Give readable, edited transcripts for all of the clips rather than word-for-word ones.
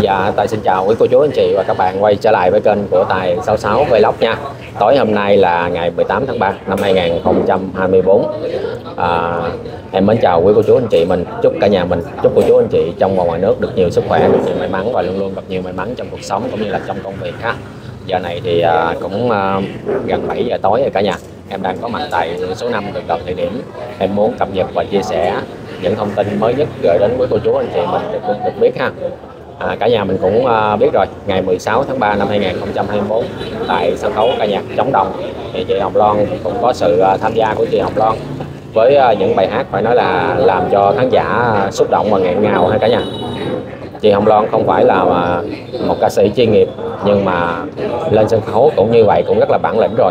Dạ, Tài xin chào quý cô chú anh chị và các bạn quay trở lại với kênh của Tài 66 Vlog nha. Tối hôm nay là ngày 18 tháng 3 năm 2024. Em mến chào quý cô chú anh chị mình, chúc cả nhà mình, chúc cô chú anh chị trong và ngoài nước được nhiều sức khỏe, được nhiều may mắn và luôn luôn gặp nhiều may mắn trong cuộc sống cũng như là trong công việc ha. Giờ này thì cũng gần 7 giờ tối rồi cả nhà. Em đang có mặt tại số 5 đường Đồng Thị Điểm. Em muốn cập nhật và chia sẻ những thông tin mới nhất gửi đến quý cô chú anh chị mình được biết ha. Cả nhà mình cũng biết rồi, ngày 16 tháng 3 năm 2024 tại sân khấu ca nhạc Trống Đồng thì chị Hồng Loan cũng có sự tham gia của chị Hồng Loan với những bài hát phải nói là làm cho khán giả xúc động và nghẹn ngào ha cả nhà. Chị Hồng Loan không phải là một ca sĩ chuyên nghiệp nhưng mà lên sân khấu cũng như vậy cũng rất là bản lĩnh rồi.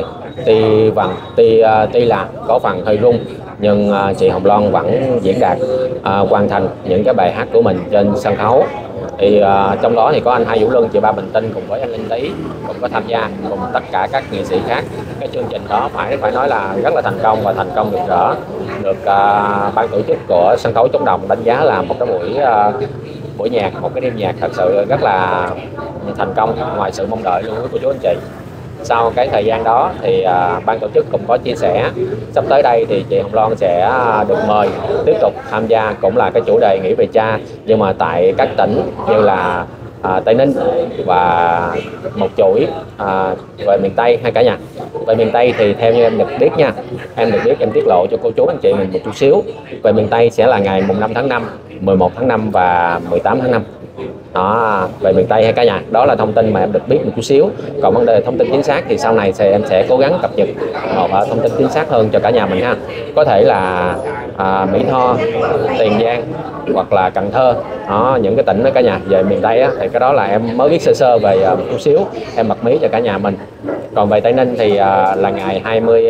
Tuy là có phần hơi rung nhưng chị Hồng Loan vẫn diễn đạt hoàn thành những cái bài hát của mình trên sân khấu. Thì trong đó thì có anh Hai Vũ Luân, chị Ba Bình Tinh cùng với anh Linh Tý cũng có tham gia cùng tất cả các nghệ sĩ khác. Cái chương trình đó phải nói là rất là thành công và thành công rực rỡ, được ban tổ chức của sân khấu Trống Đồng đánh giá là một cái buổi nhạc, một cái đêm nhạc thật sự rất là thành công ngoài sự mong đợi luôn của chú anh chị. Sau cái thời gian đó thì ban tổ chức cũng có chia sẻ sắp tới đây thì chị Hồng Loan sẽ được mời tiếp tục tham gia, cũng là cái chủ đề nghĩ về cha, nhưng mà tại các tỉnh như là Tây Ninh và một chuỗi về miền Tây hay cả nhà. Về miền Tây thì theo như em được biết nha, em tiết lộ cho cô chú anh chị mình một chút xíu. Về miền Tây sẽ là ngày mùng 5 tháng 5, 11 tháng 5 và 18 tháng 5. Đó, về miền Tây hay cả nhà, đó là thông tin mà em được biết một chút xíu. Còn vấn đề thông tin chính xác thì sau này em sẽ cố gắng cập nhật một thông tin chính xác hơn cho cả nhà mình ha. Có thể là Mỹ Tho, Tiền Giang hoặc là Cần Thơ, đó, những cái tỉnh đó cả nhà. Về miền Tây á, thì cái đó là em mới biết sơ sơ về một chút xíu, em bật mí cho cả nhà mình. Còn về Tây Ninh thì là ngày 20,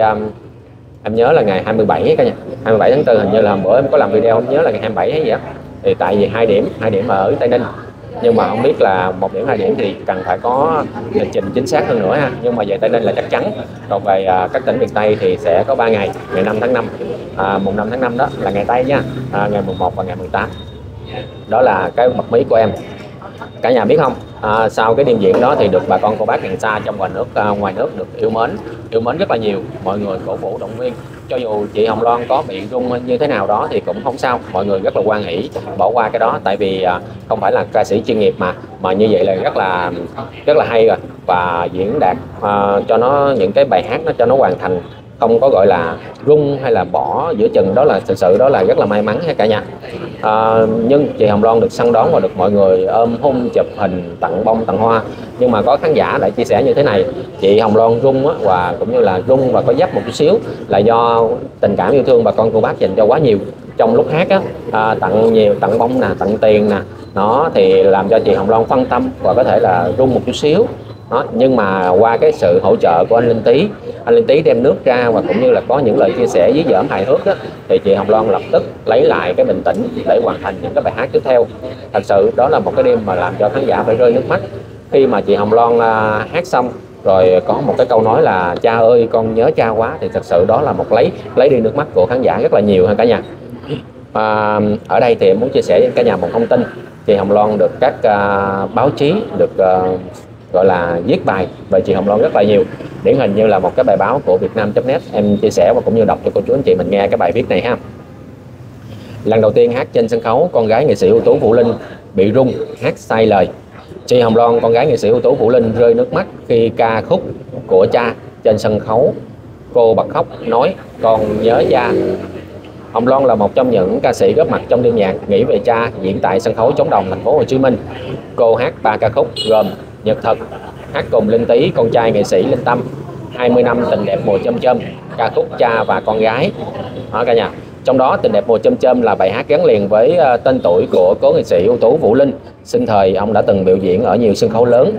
em nhớ là ngày 27 cả nhà, 27 tháng 4 hình như là hôm bữa em có làm video, không nhớ là ngày 27 hay gì á. Thì tại vì hai điểm ở Tây Ninh, nhưng mà không biết là 1 điểm 2 điểm thì cần phải có lịch trình chính xác hơn nữa ha. Nhưng mà về Tây Ninh là chắc chắn. Còn về các tỉnh miền Tây thì sẽ có 3 ngày, ngày 5 tháng 5, mùng 5 tháng 5 đó là ngày Tây nha, ngày mùng 1 và ngày 18. Đó là cái bật mí của em. Cả nhà biết không, sau cái đêm diễn đó thì được bà con cô bác hàng xa trong và ngoài nước được yêu mến rất là nhiều. Mọi người cổ vũ động viên, cho dù chị Hồng Loan có bị rung như thế nào đó thì cũng không sao, mọi người rất là hoan hỷ bỏ qua cái đó. Tại vì không phải là ca sĩ chuyên nghiệp mà như vậy là rất là hay rồi, và diễn đạt cho nó những cái bài hát nó cho nó hoàn thành, không có gọi là rung hay là bỏ giữa chừng. Đó là thực sự đó là rất là may mắn ha cả nhà. Nhưng chị Hồng Loan được săn đón và được mọi người ôm hôn, chụp hình, tặng bông tặng hoa. Nhưng mà có khán giả lại chia sẻ như thế này: chị Hồng Loan rung á, và cũng như là rung và có dấp một chút xíu là do tình cảm yêu thương bà con cô bác dành cho quá nhiều. Trong lúc hát á, tặng nhiều, tặng bông nè, tặng tiền nè, nó thì làm cho chị Hồng Loan phân tâm và có thể là rung một chút xíu đó. Nhưng mà qua cái sự hỗ trợ của anh Linh Tý đem nước ra và cũng như là có những lời chia sẻ dí dỏm hài hước đó, thì chị Hồng Loan lập tức lấy lại cái bình tĩnh để hoàn thành những cái bài hát tiếp theo. Thật sự đó là một cái đêm mà làm cho khán giả phải rơi nước mắt. Khi mà chị Hồng Loan hát xong rồi có một cái câu nói là cha ơi con nhớ cha quá, thì thật sự đó là một lấy đi nước mắt của khán giả rất là nhiều ha cả nhà. Ở đây thì em muốn chia sẻ với cả nhà một thông tin. Chị Hồng Loan được các báo chí được gọi là viết bài về chị Hồng Loan rất là nhiều. Điển hình như là một cái bài báo của Vietnam.net, em chia sẻ và cũng như đọc cho cô chú anh chị mình nghe cái bài viết này ha. Lần đầu tiên hát trên sân khấu, con gái nghệ sĩ ưu tú Vũ Linh bị rung, hát sai lời. Chị Hồng Loan, con gái nghệ sĩ ưu tú Vũ Linh rơi nước mắt khi ca khúc của cha trên sân khấu. Cô bật khóc nói con nhớ cha. Hồng Loan là một trong những ca sĩ góp mặt trong đêm nhạc nghĩ về cha diễn tại sân khấu Trống Đồng, thành phố Hồ Chí Minh. Cô hát 3 ca khúc gồm Nhật Thực, hát cùng Linh Tý, con trai nghệ sĩ Linh Tâm, 20 năm tình đẹp mùa chôm chôm, ca khúc cha và con gái. Đó cả nhà. Trong đó tình đẹp mùa chôm chôm là bài hát gắn liền với tên tuổi của cố nghệ sĩ ưu tú Vũ Linh. Sinh thời ông đã từng biểu diễn ở nhiều sân khấu lớn,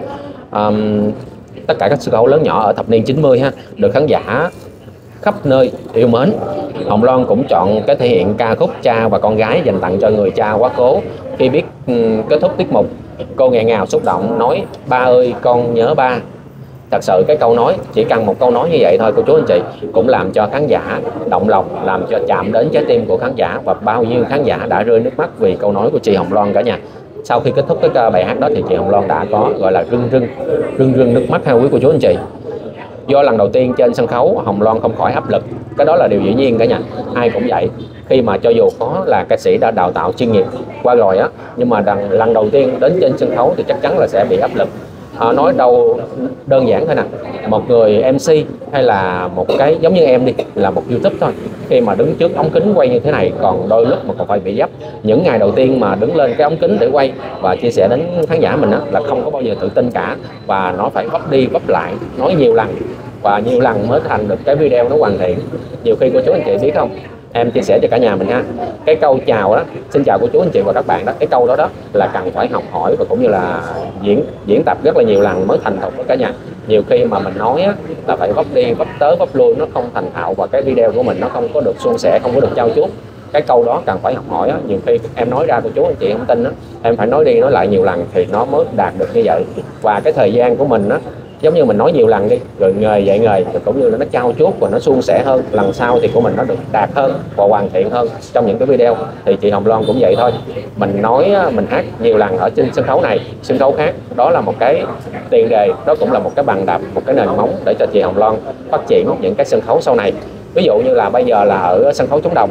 tất cả các sân khấu lớn nhỏ ở thập niên 90 ha, được khán giả khắp nơi yêu mến. Hồng Loan cũng chọn cái thể hiện ca khúc cha và con gái dành tặng cho người cha quá cố. Khi biết kết thúc tiết mục, cô nghẹn ngào xúc động nói ba ơi con nhớ ba. Thật sự cái câu nói, chỉ cần một câu nói như vậy thôi cô chú anh chị, cũng làm cho khán giả động lòng, làm cho chạm đến trái tim của khán giả, và bao nhiêu khán giả đã rơi nước mắt vì câu nói của chị Hồng Loan cả nhà. Sau khi kết thúc cái bài hát đó thì chị Hồng Loan đã có gọi là rưng rưng nước mắt ha quý cô chú anh chị. Do lần đầu tiên trên sân khấu, Hồng Loan không khỏi áp lực. Cái đó là điều dĩ nhiên cả nhà, ai cũng vậy. Khi mà cho dù có là ca sĩ đã đào tạo chuyên nghiệp qua rồi á, nhưng mà lần đầu tiên đến trên sân khấu thì chắc chắn là sẽ bị áp lực. Nói đâu đơn giản thôi nè, một người MC hay là một cái giống như em đi, là một YouTube thôi, khi mà đứng trước ống kính quay như thế này, còn đôi lúc mà còn phải bị dấp. Những ngày đầu tiên mà đứng lên cái ống kính để quay và chia sẻ đến khán giả mình á, là không có bao giờ tự tin cả, và nó phải vấp đi vấp lại, nói nhiều lần và nhiều lần mới thành được cái video nó hoàn thiện. Nhiều khi cô chú anh chị biết không, em chia sẻ cho cả nhà mình ha, cái câu chào đó, xin chào cô chú anh chị và các bạn đó, cái câu đó là cần phải học hỏi và cũng như là diễn tập rất là nhiều lần mới thành thục đó cả nhà. Nhiều khi mà mình nói á, là phải vấp đi vấp tới vấp lui, nó không thành thạo và cái video của mình nó không có được suôn sẻ, không có được trau chuốt. Cái câu đó cần phải học hỏi á. Nhiều khi em nói ra cô chú anh chị không tin á, em phải nói đi nói lại nhiều lần thì nó mới đạt được như vậy. Và cái thời gian của mình á, giống như mình nói nhiều lần đi, rồi nghề dạy nghề, rồi cũng như là nó trau chuốt và nó suôn sẻ hơn, lần sau thì của mình nó được đạt hơn và hoàn thiện hơn trong những cái video. Thì chị Hồng Loan cũng vậy thôi, mình nói mình hát nhiều lần ở trên sân khấu này, sân khấu khác, đó là một cái tiền đề, đó cũng là một cái bàn đạp, một cái nền móng để cho chị Hồng Loan phát triển những cái sân khấu sau này. Ví dụ như là bây giờ là ở sân khấu Trống Đồng,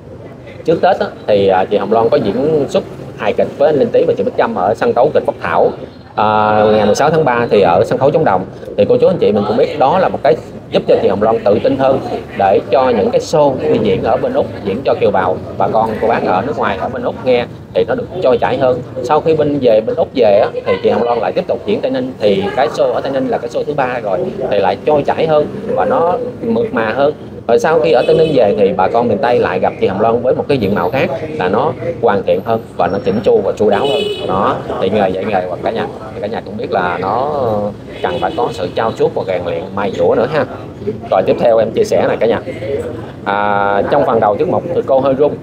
trước Tết á, thì chị Hồng Loan có diễn xuất hài kịch với anh Linh Tý và chị Bích Trâm ở sân khấu kịch Phúc Thảo. Ngày 16 tháng 3 thì ở sân khấu Trống Đồng, thì cô chú anh chị mình cũng biết đó là một cái giúp cho chị Hồng Loan tự tin hơn để cho những cái show đi diễn ở bên Úc, diễn cho kiều bào bà con cô bác ở nước ngoài ở bên Úc nghe thì nó được trôi chảy hơn. Sau khi bên Úc về á, thì chị Hồng Loan lại tiếp tục diễn Tây Ninh, thì cái show ở Tây Ninh là cái show thứ 3 rồi, thì lại trôi chảy hơn và nó mượt mà hơn. Rồi sau khi ở Tây Ninh về thì bà con miền Tây lại gặp chị Hồng Loan với một cái diện mạo khác, là nó hoàn thiện hơn và nó chỉnh chu và chu đáo hơn. Đó thì nghề dạy nghề, và cả nhà cũng biết là nó cần phải có sự trau chuốt và rèn luyện mài dũa nữa ha. Rồi tiếp theo em chia sẻ này cả nhà, trong phần đầu tiết mục thì cô hơi run,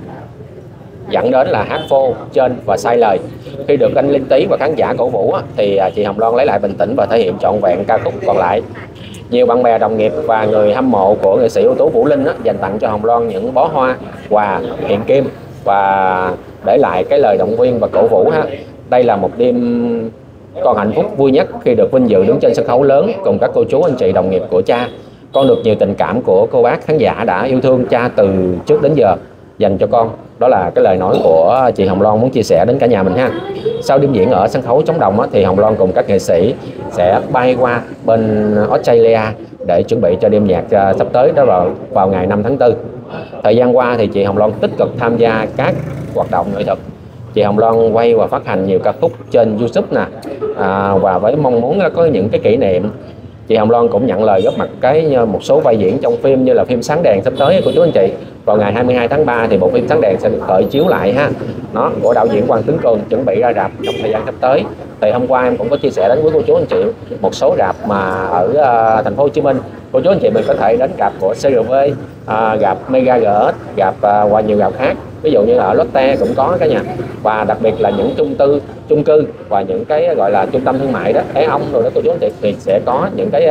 dẫn đến là hát phô trên và sai lời. Khi được anh Linh Tý và khán giả cổ vũ thì chị Hồng Loan lấy lại bình tĩnh và thể hiện trọn vẹn ca khúc còn lại. Nhiều bạn bè, đồng nghiệp và người hâm mộ của nghệ sĩ ưu tú Vũ Linh dành tặng cho Hồng Loan những bó hoa, quà, hiện kim và để lại cái lời động viên và cổ vũ ha. Đây là một đêm con hạnh phúc vui nhất khi được vinh dự đứng trên sân khấu lớn cùng các cô chú anh chị đồng nghiệp của cha. Con được nhiều tình cảm của cô bác khán giả đã yêu thương cha từ trước đến giờ dành cho con. Đó là cái lời nói của chị Hồng Loan muốn chia sẻ đến cả nhà mình ha. Sau đêm diễn ở sân khấu Trống Đồng thì Hồng Loan cùng các nghệ sĩ sẽ bay qua bên Australia để chuẩn bị cho đêm nhạc sắp tới, đó vào ngày 5 tháng 4. Thời gian qua thì chị Hồng Loan tích cực tham gia các hoạt động nghệ thuật. Chị Hồng Loan quay và phát hành nhiều ca khúc trên YouTube nè, và với mong muốn có những cái kỷ niệm. Chị Hồng Loan cũng nhận lời góp mặt một số vai diễn trong phim như là phim Sáng Đèn sắp tới của chú anh chị. Vào ngày 22 tháng 3 thì bộ phim Sáng Đèn sẽ được khởi chiếu lại ha. Nó của đạo diễn Hoàng Tuấn Cường, chuẩn bị ra rạp trong thời gian sắp tới. Thì hôm qua em cũng có chia sẻ đến với cô chú anh chị một số rạp mà ở thành phố Hồ Chí Minh. Cô chú anh chị mình có thể đến rạp của CRV, rạp Mega GS, rạp và nhiều rạp khác. Ví dụ như ở Lotte cũng có cả nhà. Và đặc biệt là những chung cư và những cái gọi là trung tâm thương mại đó, Ế Ông rồi đó cô chú anh chị, thì sẽ có những cái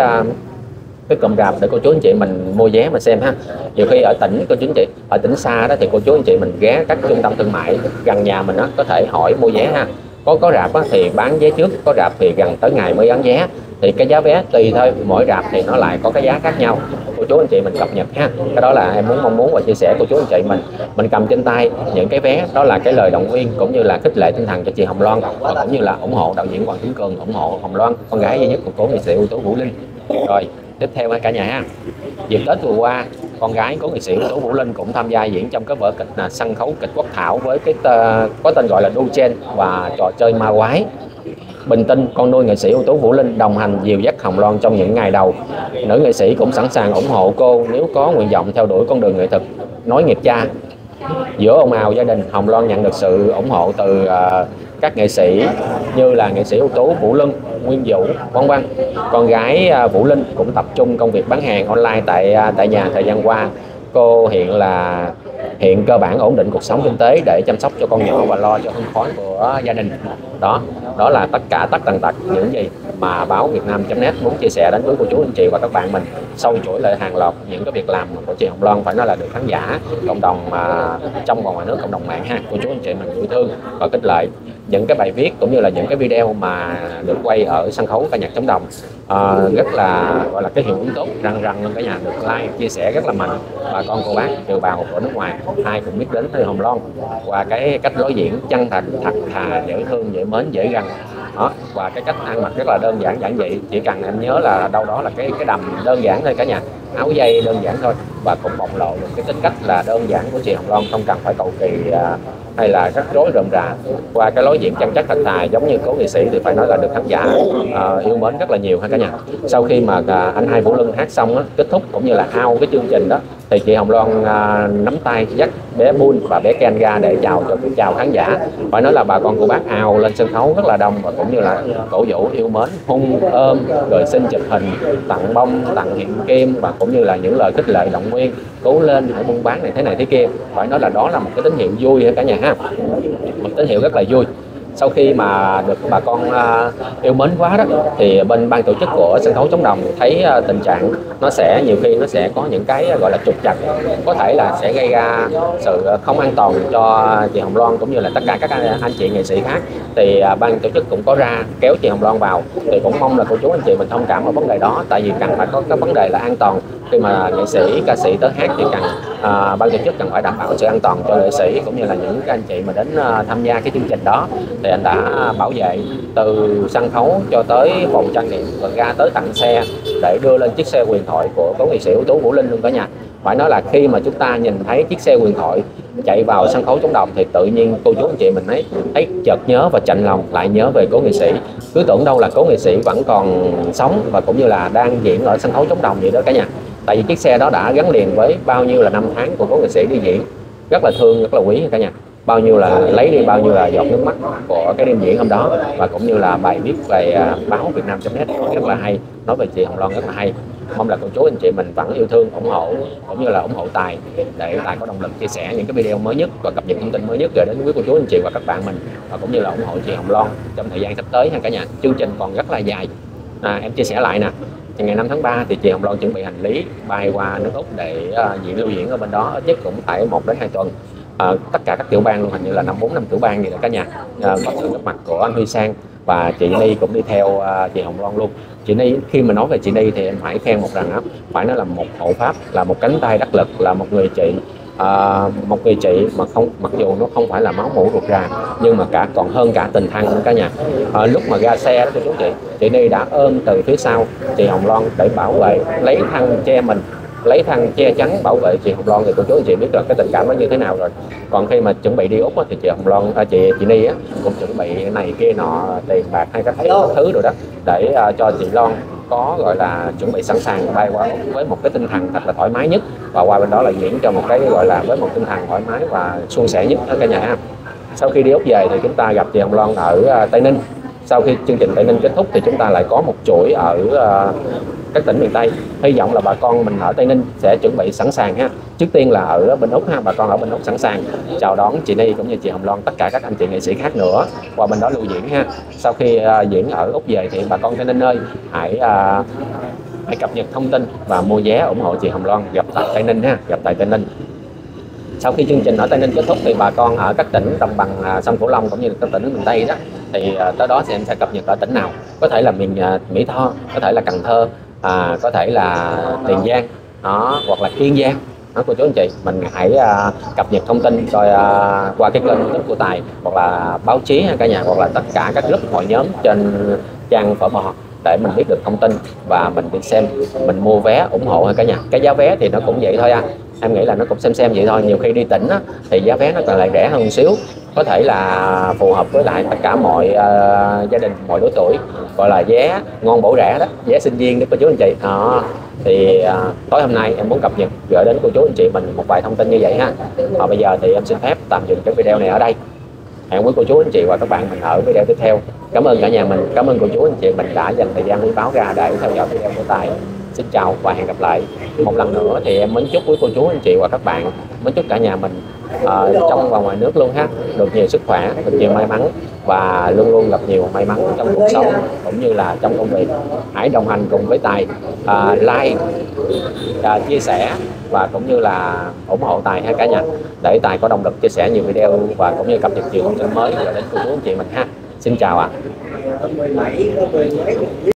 cụm rạp để cô chú anh chị mình mua vé mà xem ha. Nhiều khi ở tỉnh cô chú anh chị ở tỉnh xa đó thì cô chú anh chị mình ghé các trung tâm thương mại gần nhà mình có thể hỏi mua vé ha. Có rạp thì bán vé trước, có rạp thì gần tới ngày mới bán vé, thì cái giá vé tùy thôi, mỗi rạp thì nó lại có cái giá khác nhau. Cô chú anh chị mình cập nhật ha. Cái đó là em mong muốn và chia sẻ cô chú anh chị mình cầm trên tay những cái vé, đó là cái lời động viên cũng như là khích lệ tinh thần cho chị Hồng Loan, và cũng như là ủng hộ đạo diễn Hoàng Tuấn Cường, ủng hộ Hồng Loan, con gái duy nhất của cố nghệ sĩ ưu tú Vũ Linh. Rồi tiếp theo cả nhà ha, dịp Tết vừa qua, con gái của nghệ sĩ ưu tú Vũ Linh cũng tham gia diễn trong cái vở kịch là sân khấu kịch Quốc Thảo với cái có tên gọi là Đu Chen và trò chơi ma quái. Bình tin con nuôi nghệ sĩ ưu tú Vũ Linh đồng hành dìu dắt Hồng Loan trong những ngày đầu. Nữ nghệ sĩ cũng sẵn sàng ủng hộ cô nếu có nguyện vọng theo đuổi con đường nghệ thuật nối nghiệp cha. Giữa ồn ào gia đình, Hồng Loan nhận được sự ủng hộ từ các nghệ sĩ như là nghệ sĩ ưu tú Vũ Lân, Nguyên Vũ, vân vân. Con gái Vũ Linh cũng tập trung công việc bán hàng online tại nhà thời gian qua. Cô hiện cơ bản ổn định cuộc sống kinh tế để chăm sóc cho con nhỏ và lo cho hương khói của gia đình. Đó là tất tần tật những gì mà báo Vietnam.net muốn chia sẻ đến với cô chú anh chị và các bạn mình. Sâu chuỗi lại hàng loạt những cái việc làm của chị Hồng Loan phải nói là được khán giả, cộng đồng trong và ngoài nước, cộng đồng mạng ha, cô chú anh chị mình yêu thương và khích lệ. những cái bài viết cũng như là những cái video mà được quay ở sân khấu ca nhạc Trống Đồng rất là gọi là cái hiệu ứng tốt, răng răng luôn cả nhà, được like chia sẻ rất là mạnh. Bà con cô bác kiều bào của nước ngoài ai cũng biết đến Thư Hồng Loan qua cái cách đối diễn chân thật, thật thà, dễ thương, dễ mến, dễ gần đó, và cái cách ăn mặc rất là đơn giản giản dị. Chỉ cần em nhớ là đâu đó là cái đầm đơn giản thôi cả nhà, áo dây đơn giản thôi, và cũng bộc lộ được cái tính cách là đơn giản của chị Hồng Loan, không cần phải cầu kỳ hay là rắc rối rườm rà. Qua cái lối diễn chân chất thật thà giống như cố nghệ sĩ thì phải nói là được khán giả yêu mến rất là nhiều ha cả nhà. Sau khi mà anh Hai Vũ Lân hát xong kết thúc cũng như là out cái chương trình đó, thì chị Hồng Loan nắm tay dắt bé Bun và bé Ken ra để chào khán giả. Phải nói là bà con cô bác ao lên sân khấu rất là đông, và cũng như là cổ vũ yêu mến, hung ôm, rồi xin chụp hình, tặng bông, tặng hiện kim, và cũng như là những lời khích lệ động viên, cố lên hãy buôn bán này thế này thế kia. Phải nói là đó là một cái tín hiệu vui cả nhà ha, một tín hiệu rất là vui. Sau khi mà được bà con yêu mến quá đó, thì bên ban tổ chức của sân khấu Trống Đồng thấy tình trạng nó sẽ nhiều khi nó sẽ có những cái gọi là trục trặc, có thể là sẽ gây ra sự không an toàn cho chị Hồng Loan cũng như là tất cả các anh chị nghệ sĩ khác. Thì ban tổ chức cũng có ra kéo chị Hồng Loan vào, thì cũng mong là cô chú anh chị mình thông cảm vào vấn đề đó, tại vì cần phải có cái vấn đề là an toàn. Khi mà nghệ sĩ ca sĩ tới hát thì cần ban tổ chức cần phải đảm bảo sự an toàn cho nghệ sĩ cũng như là những các anh chị mà đến tham gia cái chương trình đó. Thì anh đã bảo vệ từ sân khấu cho tới phòng trang điểm, rồi ra tới tận xe để đưa lên chiếc xe huyền thoại của cố nghệ sĩ ưu tú Vũ Linh luôn cả nhà. Phải nói là khi mà chúng ta nhìn thấy chiếc xe huyền thoại chạy vào sân khấu Trống Đồng thì tự nhiên cô chú anh chị mình thấy chợt nhớ và chạnh lòng, lại nhớ về cố nghệ sĩ. Cứ tưởng đâu là cố nghệ sĩ vẫn còn sống và cũng như là đang diễn ở sân khấu Trống Đồng vậy đó cả nhà. Tại vì chiếc xe đó đã gắn liền với bao nhiêu là năm tháng của cố nghệ sĩ đi diễn, rất là thương, rất là quý cả nhà. Bao nhiêu là lấy đi bao nhiêu là giọt nước mắt của cái đêm diễn hôm đó, và cũng như là bài viết về báo Vietnam.net rất là hay, nói về chị Hồng Loan rất là hay. Mong là cô chú anh chị mình vẫn yêu thương, ủng hộ cũng như là ủng hộ Tài, để Tài có động lực chia sẻ những cái video mới nhất và cập nhật thông tin mới nhất gửi đến quý cô chú anh chị và các bạn mình, và cũng như là ủng hộ chị Hồng Loan trong thời gian sắp tới ha cả nhà. Chương trình còn rất là dài. Em chia sẻ lại nè, ngày 5 tháng 3 thì chị Hồng Loan chuẩn bị hành lý bay qua nước Úc để lưu diễn ở bên đó, ít nhất cũng phải 1 đến 2 tuần. Tất cả các tiểu bang luôn, hình như là 5 tiểu bang gì đó cả nhà. Có sự góp mặt của anh Huy Sang và chị Ni cũng đi theo chị Hồng Loan luôn. Chị Ni, khi mà nói về chị Ni thì em phải khen một rằng phải nói là một hộ pháp, là một cánh tay đắc lực, là một người chị mà không, mặc dù nó không phải là máu mủ ruột rà, nhưng mà còn hơn cả tình thân cả nhà. Lúc mà ra xe đó chú chị Ni đã ôm từ phía sau chị Hồng Loan để bảo vệ, lấy thân che mình, lấy thân che chắn bảo vệ chị Hồng Loan, thì cô chú anh chị biết được cái tình cảm nó như thế nào rồi. Còn khi mà chuẩn bị đi Úc thì chị Hồng Loan, chị Ni cũng chuẩn bị này kia nọ, tiền bạc hay các thứ rồi đó, để cho chị Loan có gọi là chuẩn bị sẵn sàng bay qua Úc với một cái tinh thần thật là thoải mái nhất, và qua bên đó là diễn cho một cái gọi là với một tinh thần thoải mái và suôn sẻ nhất ở cả nhà. Sau khi đi Úc về thì chúng ta gặp chị Hồng Loan ở Tây Ninh. Sau khi chương trình Tây Ninh kết thúc thì chúng ta lại có một chuỗi ở các tỉnh miền Tây. Hy vọng là bà con mình ở Tây Ninh sẽ chuẩn bị sẵn sàng ha. Trước tiên là ở bên Úc ha, bà con ở bên Úc sẵn sàng chào đón chị Ni cũng như chị Hồng Loan, tất cả các anh chị nghệ sĩ khác nữa qua bên đó lưu diễn ha. Sau khi diễn ở Úc về thì bà con Tây Ninh ơi, hãy cập nhật thông tin và mua vé ủng hộ chị Hồng Loan gặp tại Tây Ninh ha, gặp tại Tây Ninh. Sau khi chương trình ở Tây Ninh kết thúc thì bà con ở các tỉnh đồng bằng sông Cửu Long cũng như các tỉnh miền Tây đó, thì tới đó thì em sẽ cập nhật ở tỉnh nào, có thể là miền Mỹ Tho, có thể là Cần Thơ, có thể là Tiền Giang đó, hoặc là Kiên Giang đó. Cô chú anh chị mình hãy cập nhật thông tin rồi qua cái kênh YouTube của Tài, hoặc là báo chí ha cả nhà, hoặc là tất cả các group hội nhóm trên trang Phở Bò, để mình biết được thông tin và mình đi xem, mình mua vé ủng hộ ha cả nhà. Cái giá vé thì nó cũng vậy thôi em nghĩ là nó cũng xem vậy thôi. Nhiều khi đi tỉnh thì giá vé nó còn lại rẻ hơn một xíu, có thể là phù hợp với lại tất cả mọi gia đình, mọi lứa tuổi, gọi là vé ngon bổ rẻ đó, vé sinh viên đó cô chú anh chị đó. Thì tối hôm nay em muốn cập nhật gửi đến cô chú anh chị mình một vài thông tin như vậy ha. Bây giờ thì em xin phép tạm dừng cái video này ở đây. Hẹn quý cô chú anh chị và các bạn mình ở video tiếp theo. Cảm ơn cả nhà mình, cảm ơn cô chú anh chị mình đã dành thời gian quý báu ra để theo dõi video của Tài. Xin chào và hẹn gặp lại. Một lần nữa thì em mến chúc quý cô chú anh chị và các bạn, mến chúc cả nhà mình trong và ngoài nước luôn ha, được nhiều sức khỏe, được nhiều may mắn và luôn luôn gặp nhiều may mắn trong cuộc sống cũng như là trong công việc. Hãy đồng hành cùng với Tài, like, chia sẻ và cũng như là ủng hộ Tài ha cả nhà, để Tài có động lực chia sẻ nhiều video và cũng như cập nhật nhiều thông tin mới gửi đến cô chú anh chị mình ha. Xin chào ạ.